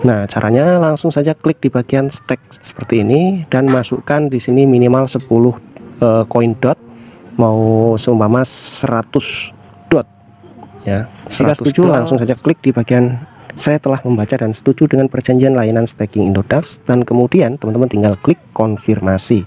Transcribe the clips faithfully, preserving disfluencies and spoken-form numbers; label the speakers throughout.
Speaker 1: Nah, caranya langsung saja klik di bagian stake seperti ini dan masukkan di sini minimal sepuluh uh, koin dot, mau seumpama seratus dot ya. Jika setuju langsung saja klik di bagian saya telah membaca dan setuju dengan perjanjian layanan staking Indodax, dan kemudian teman-teman tinggal klik konfirmasi.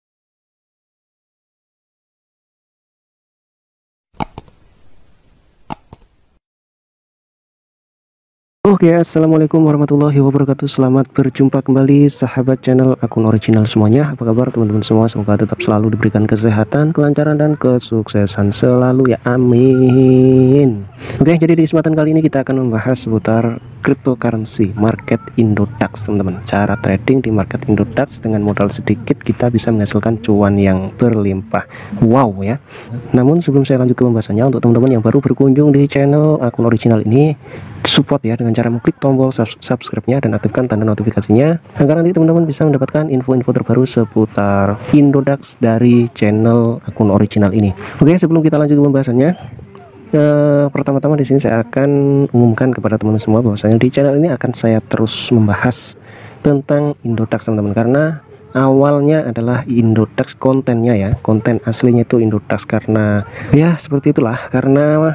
Speaker 1: Oke, assalamualaikum warahmatullahi wabarakatuh. Selamat berjumpa kembali sahabat channel akun original semuanya. Apa kabar teman-teman semua? Semoga tetap selalu diberikan kesehatan, kelancaran, dan kesuksesan selalu ya, amin. Oke, jadi di kesempatan kali ini kita akan membahas seputar cryptocurrency market Indodax, teman-teman. Cara trading di market Indodax dengan modal sedikit kita bisa menghasilkan cuan yang berlimpah. Wow ya. Namun sebelum saya lanjut ke pembahasannya, untuk teman-teman yang baru berkunjung di channel akun original ini, support ya dengan cara mengklik tombol subscribe-nya dan aktifkan tanda notifikasinya agar nanti teman-teman bisa mendapatkan info-info terbaru seputar Indodax dari channel akun original ini. Oke, sebelum kita lanjut ke pembahasannya, eh, pertama-tama di sini saya akan umumkan kepada teman-teman semua bahwasanya di channel ini akan saya terus membahas tentang Indodax, teman-teman, karena awalnya adalah Indodax kontennya ya, konten aslinya itu Indodax, karena ya seperti itulah, karena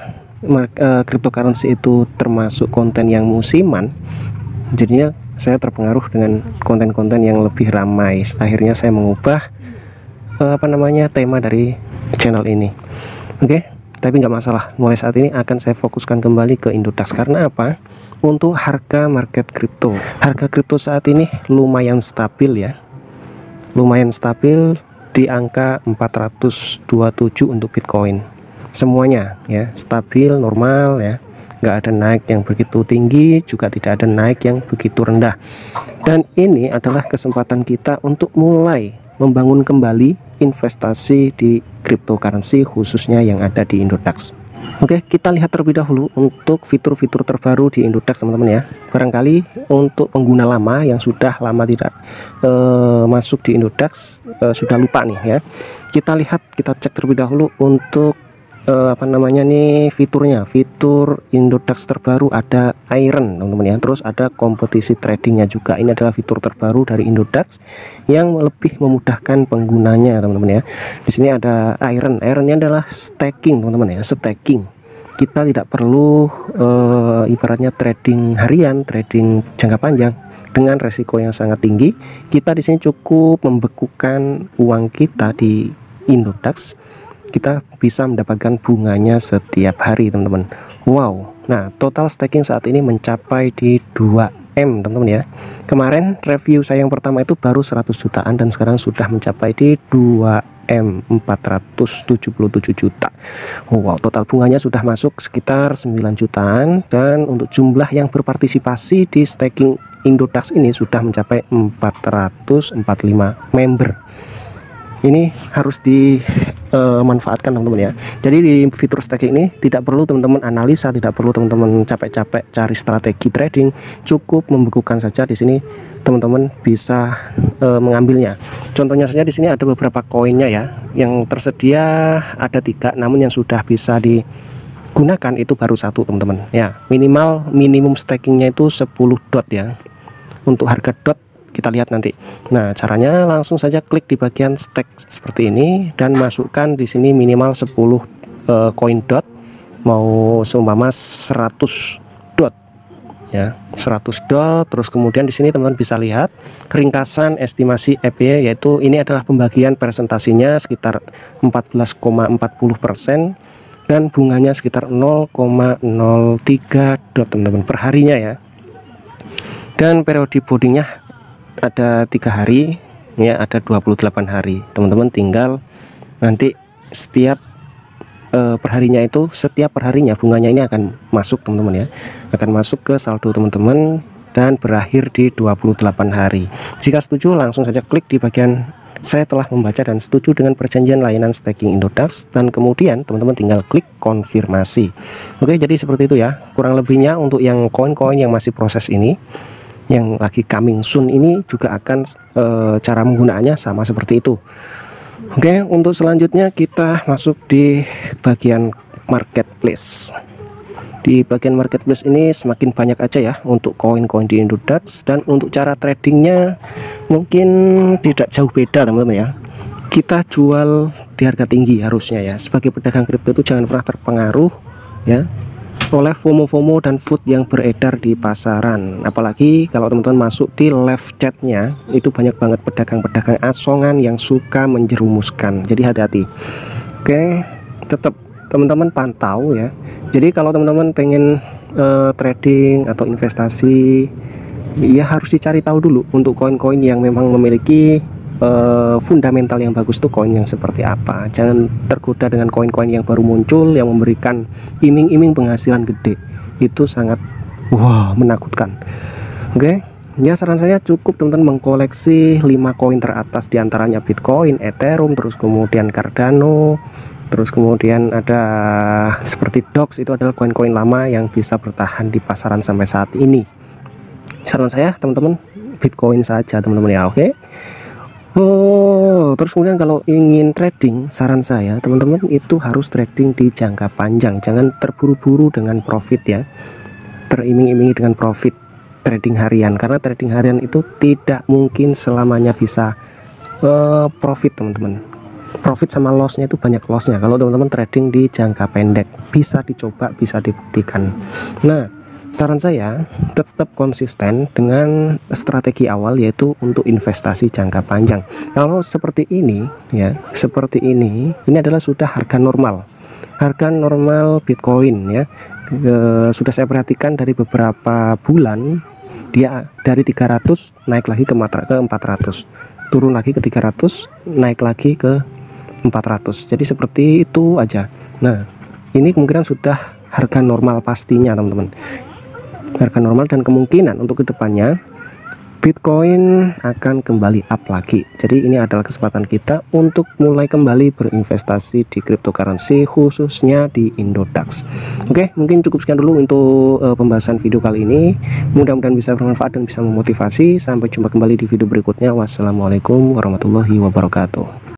Speaker 1: Uh, cryptocurrency itu termasuk konten yang musiman, jadinya saya terpengaruh dengan konten-konten yang lebih ramai. Akhirnya saya mengubah uh, apa namanya tema dari channel ini. Oke, okay? Tapi nggak masalah, mulai saat ini akan saya fokuskan kembali ke Indodax. Karena apa? Untuk harga market kripto, harga kripto saat ini lumayan stabil ya, lumayan stabil di angka empat ratus dua puluh tujuh untuk Bitcoin. Semuanya ya stabil, normal ya, nggak ada naik yang begitu tinggi, juga tidak ada naik yang begitu rendah. Dan ini adalah kesempatan kita untuk mulai membangun kembali investasi di cryptocurrency, khususnya yang ada di Indodax. Oke, kita lihat terlebih dahulu untuk fitur-fitur terbaru di Indodax, teman-teman ya. Barangkali untuk pengguna lama yang sudah lama tidak uh, masuk di Indodax, uh, sudah lupa nih ya. Kita lihat, kita cek terlebih dahulu untuk Uh, apa namanya nih fiturnya. Fitur Indodax terbaru ada Iron, teman-teman ya. Terus ada kompetisi tradingnya juga. Ini adalah fitur terbaru dari Indodax yang lebih memudahkan penggunanya, teman-teman ya. Di sini ada Iron. Ironnya adalah staking, teman-teman ya, staking. Kita tidak perlu uh, ibaratnya trading harian, trading jangka panjang dengan resiko yang sangat tinggi. Kita di sini cukup membekukan uang kita di Indodax, kita bisa mendapatkan bunganya setiap hari, teman-teman. Wow. Nah, total staking saat ini mencapai di dua M, teman-teman ya. Kemarin review saya yang pertama itu baru seratus jutaan dan sekarang sudah mencapai di dua M, empat ratus tujuh puluh tujuh juta. Wow, total bunganya sudah masuk sekitar sembilan jutaan, dan untuk jumlah yang berpartisipasi di staking Indodax ini sudah mencapai empat ratus empat puluh lima member. Ini harus dimanfaatkan, uh, teman-teman ya. Jadi di fitur staking ini tidak perlu teman-teman analisa, tidak perlu teman-teman capek-capek cari strategi trading, cukup membekukan saja. Di sini teman-teman bisa uh, mengambilnya. Contohnya saja di sini ada beberapa koinnya ya, yang tersedia ada tiga, namun yang sudah bisa digunakan itu baru satu, teman-teman ya. Minimal minimum stakingnya itu sepuluh dot ya. Untuk harga dot kita lihat nanti. Nah, caranya langsung saja klik di bagian stake seperti ini dan masukkan di sini minimal sepuluh uh, koin dot, mau seumpama seratus dot ya, seratus dot. Terus kemudian di sini teman-teman bisa lihat ringkasan estimasi E P Y, yaitu ini adalah pembagian presentasinya sekitar empat belas koma empat puluh persen dan bunganya sekitar nol koma nol tiga dot, teman-teman, per harinya ya. Dan periode boardingnya ada tiga hari ya, ada dua puluh delapan hari, teman-teman. Tinggal nanti setiap uh, perharinya itu setiap perharinya bunganya ini akan masuk, teman-teman ya, akan masuk ke saldo teman-teman dan berakhir di dua puluh delapan hari. Jika setuju langsung saja klik di bagian saya telah membaca dan setuju dengan perjanjian layanan staking Indodax, dan kemudian teman-teman tinggal klik konfirmasi. Oke, jadi seperti itu ya kurang lebihnya untuk yang koin-koin yang masih proses ini. Yang lagi coming soon ini juga akan e, cara menggunakannya sama seperti itu. Oke, untuk selanjutnya kita masuk di bagian marketplace. Di Di bagian marketplace ini semakin banyak aja ya untuk koin-koin di Indodax, dan untuk cara tradingnya mungkin tidak jauh beda teman-teman ya. Kita jual di harga tinggi harusnya ya. Sebagai pedagang kripto itu jangan pernah terpengaruh ya oleh FOMO-FOMO dan food yang beredar di pasaran. Apalagi kalau teman-teman masuk di live chatnya, itu banyak banget pedagang-pedagang asongan yang suka menjerumuskan. Jadi hati-hati. Oke, tetap teman-teman pantau ya. Jadi kalau teman-teman pengen uh, trading atau investasi, ya harus dicari tahu dulu untuk koin-koin yang memang memiliki Uh, fundamental yang bagus tuh koin yang seperti apa. Jangan tergoda dengan koin-koin yang baru muncul yang memberikan iming-iming penghasilan gede. Itu sangat wah menakutkan. Oke, ya saran saya cukup teman-teman mengkoleksi lima koin teratas, diantaranya Bitcoin, Ethereum, terus kemudian Cardano, terus kemudian ada seperti Dox. Itu adalah koin-koin lama yang bisa bertahan di pasaran sampai saat ini. Saran saya teman-teman Bitcoin saja teman-teman ya. Oke. Oh, terus kemudian kalau ingin trading, saran saya teman-teman itu harus trading di jangka panjang. Jangan terburu-buru dengan profit ya, teriming-imingi dengan profit trading harian, karena trading harian itu tidak mungkin selamanya bisa uh, profit teman-teman. Profit sama lossnya itu banyak lossnya kalau teman-teman trading di jangka pendek. Bisa dicoba, bisa dibuktikan. Nah, saran saya tetap konsisten dengan strategi awal, yaitu untuk investasi jangka panjang. Kalau seperti ini ya, seperti ini ini adalah sudah harga normal, harga normal Bitcoin ya. E, sudah saya perhatikan dari beberapa bulan dia dari tiga ratus naik lagi ke empat ratus, turun lagi ke tiga ratus, naik lagi ke empat ratus. Jadi seperti itu aja. Nah, ini kemungkinan sudah harga normal pastinya teman-teman, harga normal, dan kemungkinan untuk kedepannya Bitcoin akan kembali up lagi. Jadi ini adalah kesempatan kita untuk mulai kembali berinvestasi di cryptocurrency, khususnya di Indodax. Oke, mungkin cukup sekian dulu untuk uh, pembahasan video kali ini. Mudah-mudahan bisa bermanfaat dan bisa memotivasi. Sampai jumpa kembali di video berikutnya. Wassalamualaikum warahmatullahi wabarakatuh.